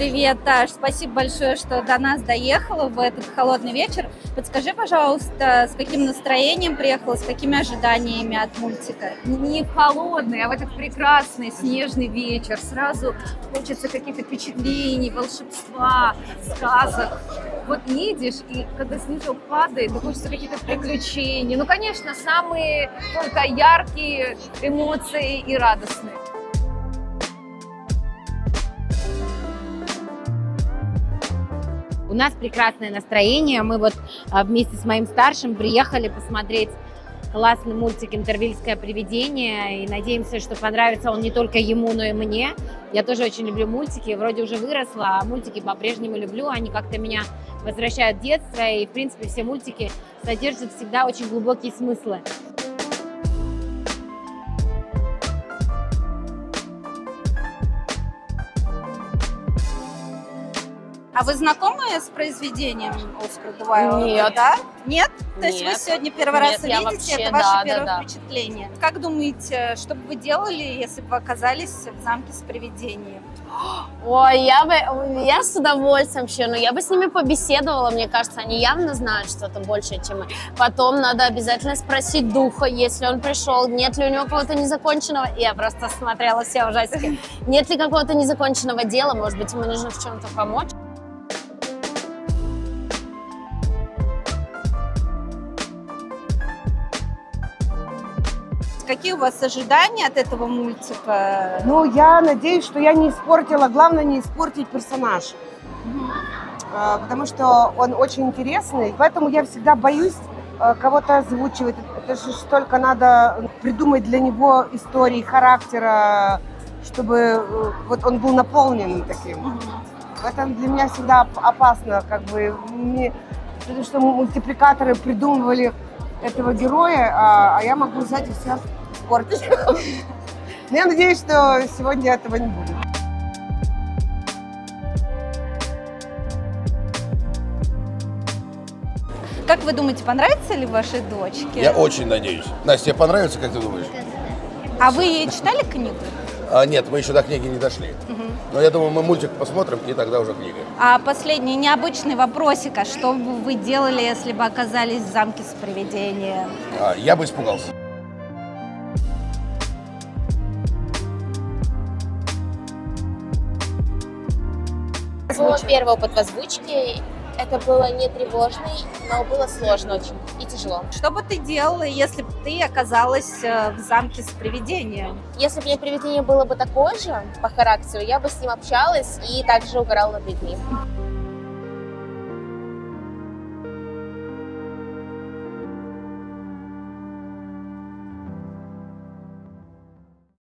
Привет, Таш. Спасибо большое, что до нас доехала в этот холодный вечер. Подскажи, пожалуйста, с каким настроением приехала, с какими ожиданиями от мультика? Не в холодный, а в этот прекрасный снежный вечер. Сразу хочется каких-то впечатлений, волшебства, сказок. Вот едешь, и когда снежок падает, то хочется каких-то приключений. Ну, конечно, самые только яркие эмоции и радостные. У нас прекрасное настроение. Мы вот вместе с моим старшим приехали посмотреть классный мультик «Интервильское привидение». И надеемся, что понравится он не только ему, но и мне. Я тоже очень люблю мультики. Вроде уже выросла, а мультики по-прежнему люблю. Они как-то меня возвращают в детство. И, в принципе, все мультики содержат всегда очень глубокие смыслы. А вы знакомы с произведением Оскара Уайлда? Нет. Да? Нет? То есть Нет. вы сегодня первый раз Нет, я видите, вообще, это ваше да, первое да. впечатление. Как думаете, что бы вы делали, если бы вы оказались в замке с привидением? Ой, я с удовольствием вообще, но я бы с ними побеседовала, мне кажется, они явно знают что-то большее, чем мы. Потом надо обязательно спросить духа, если он пришел, нет ли у него какого-то незаконченного, я просто смотрела все ужастики, нет ли какого-то незаконченного дела, может быть, ему нужно в чем-то помочь. Какие у вас ожидания от этого мультика? Ну, я надеюсь, что я не испортила, главное не испортить персонаж. Потому что он очень интересный, поэтому я всегда боюсь кого-то озвучивать. Это же только надо придумать для него истории, характера, чтобы вот он был наполнен таким. Это для меня всегда опасно, как бы, потому что мультипликаторы придумывали этого героя, а я могу взять и все испортить. Но я надеюсь, что сегодня этого не будет. Как вы думаете, понравится ли вашей дочке? Я очень надеюсь. Настя, тебе понравится, как ты думаешь? А вы ей читали книгу? Нет, мы еще до книги не дошли. Но я думаю, мы мультик посмотрим, и тогда уже книга. А последний необычный вопросик. А что бы вы делали, если бы оказались в замке с привидением? Я бы испугался. Свой первый опыт в озвучке, это было не тревожно, но было сложно очень и тяжело. Что бы ты делала, если бы ты оказалась в замке с привидением? Если бы мне привидение было бы такое же по характеру, я бы с ним общалась и также угорала над людьми.